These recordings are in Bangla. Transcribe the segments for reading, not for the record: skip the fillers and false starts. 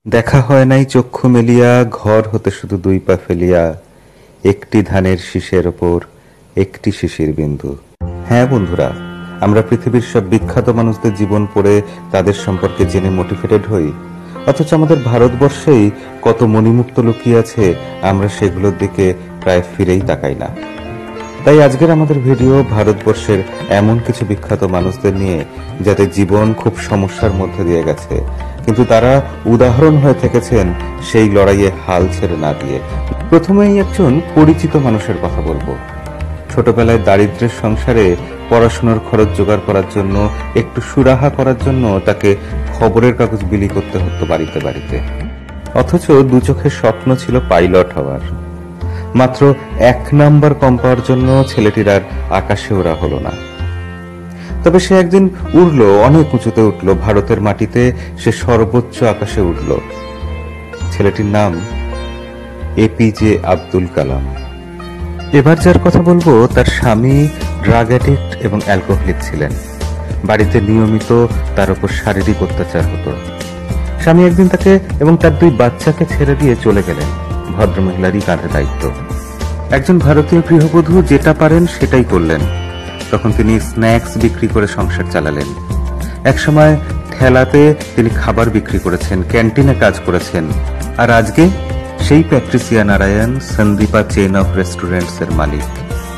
দেখা হয় নাই চক্ষু মেলিয়া, ঘর হতে শুধু দুই পা ফেলিয়া, একটি ধানের শীষের ওপর একটি শিশির বিন্দু। হ্যাঁ বন্ধুরা, আমরা পৃথিবীর সব বিখ্যাত মানুষদের জীবন পড়ে তাদের সম্পর্কে জেনে মোটিভেটেড হই, অথচ আমাদের ভারতবর্ষেই কত মণিমুক্ত লুকিয়ে আছে, আমরা সেগুলোর দিকে প্রায় ফিরেই তাকাই না। তাই আজকের আমাদের ভিডিও ভারতবর্ষের এমন কিছু বিখ্যাত মানুষদের নিয়ে যাদের জীবন খুব সমস্যার মধ্যে দিয়ে গেছে, কিন্তু তারা উদাহরণ হয়ে থেকেছেন সেই লড়াইয়ে হাল ছেড়ে না দিয়ে। প্রথমেই একজন পরিচিত মানুষের কথা বলবো। ছোটবেলায় দারিদ্র্যের সংসারে পড়াশোনার খরচ জোগাড় করার জন্য, একটু সুরাহা করার জন্য তাকে খবরের কাগজ বিলি করতে হতো বাড়িতে বাড়িতে। অথচ দু চোখের স্বপ্ন ছিল পাইলট হওয়ার। মাত্র 1 নাম্বার কম পাওয়ার জন্য ছেলেটির আর আকাশে ওড়া হলো না। তবে সে একদিন উড়ল, অনেক উঁচুতে উঠল, ভারতের মাটিতে সে সর্বোচ্চ আকাশে উঠল। ছেলেটির নাম এপিজে আব্দুল কালাম। এবার যার কথা বলবো তার স্বামী ড্রাগ অ্যাডিক্ট এবং অ্যালকোহলিক ছিলেন। বাড়িতে নিয়মিত তার উপর শারীরিক অত্যাচার হতো। স্বামী একদিন তাকে এবং তার 2 বাচ্চাকে ছেড়ে দিয়ে চলে গেলেন। ভদ্রমহিলারই কাঁধে দায়িত্ব। একজন ভারতীয় গৃহবধূ যেটা পারেন সেটাই করলেন। তখন তিনি স্ন্যাক্স বিক্রি করে সংসার চালালেন। একসময় ঠেলাতে তিনি খাবার বিক্রি করেছেন, ক্যান্টিনে কাজ করেছেন। আর আজকে সেই Patricia Narayan Sandeepha chain of restaurants এর মালিক।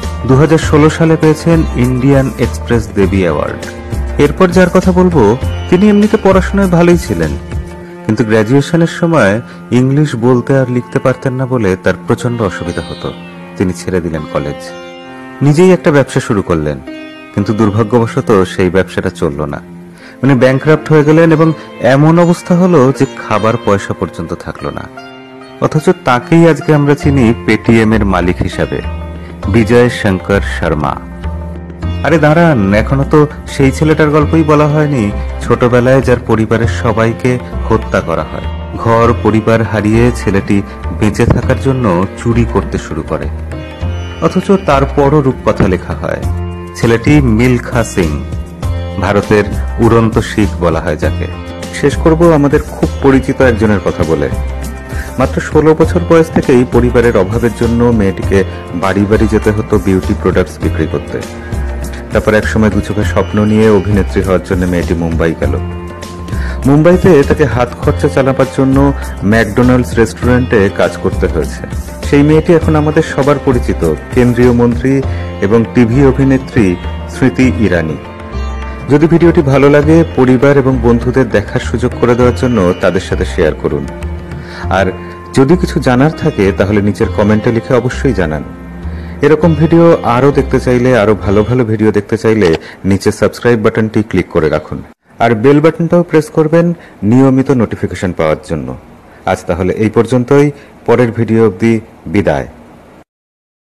2016 সালে পেয়েছেন ইন্ডিয়ান এক্সপ্রেস দেবী অ্যাওয়ার্ড। এরপর যার কথা বলবো তিনি এমনিতে পড়াশোনায় ভালোই ছিলেন, কিন্তু গ্র্যাজুয়েশনের সময় ইংলিশ বলতে আর লিখতে পারতেন না বলে তার প্রচন্ড অসুবিধা হতো। তিনি ছেড়ে দিলেন কলেজ, নিজেই একটা ব্যবসা শুরু করলেন, কিন্তু দুর্ভাগ্যবশত সেই ব্যবসাটা চলল না। উনি ব্যাংকরাপ্ট হয়ে গেলেন এবং এমন অবস্থা হলো যে খাবার পয়সা পর্যন্ত থাকলো না। অথচ তাকেই আজকে আমরা চিনি পেটিএম এর মালিক হিসাবে, বিজয় শঙ্কর শর্মা। আরে দাঁড়ান, এখনো তো সেই ছেলেটার গল্পই বলা হয়নি ছোটবেলায় যার পরিবারের সবাইকে হত্যা করা হয়। ঘর পরিবার হারিয়ে ছেলেটি বেঁচে থাকার জন্য চুরি করতে শুরু করে, অথচ তারপরও রূপকথা লেখা হয়। ছেলেটি মিলখা সিং, ভারতের উড়ন্ত শিখ বলা হয় যাকে। শেষ করব আমাদের খুব পরিচিত একজনের কথা বলে। মাত্র 16 বছর বয়স থেকেই পরিবারের অভাবের জন্য মেয়েটিকে বাড়ি বাড়ি যেতে হতো বিউটি প্রোডাক্টস বিক্রি করতে। তারপর একসময় 2 চোখের স্বপ্ন নিয়ে অভিনেত্রী হওয়ার জন্য মেয়েটি মুম্বাই গেল। মুম্বাইতে তাকে হাত খরচা চালাবার জন্য ম্যাকডোনাল্ডস রেস্টুরেন্টে কাজ করতে হয়েছে। সেই মেয়েটি এখন আমাদের সবার পরিচিত কেন্দ্রীয় মন্ত্রী এবং টিভি অভিনেত্রী স্মৃতি ইরানি। যদি ভিডিওটি ভালো লাগে, পরিবার এবং বন্ধুদের দেখার সুযোগ করে দেওয়ার জন্য তাদের সাথে শেয়ার করুন। আর যদি কিছু জানার থাকে তাহলে নিচের কমেন্টে লিখে অবশ্যই জানান। এরকম ভিডিও আরো দেখতে চাইলে, আরো ভালো ভালো ভিডিও দেখতে চাইলে নিচে সাবস্ক্রাইব বাটনটি ক্লিক করে রাখুন, আর বেল বাটনটাও প্রেস করবেন নিয়মিত নোটিফিকেশন পাওয়ার জন্য। আজ তাহলে এই পর্যন্তই, পরের ভিডিও অবধি বিদায়।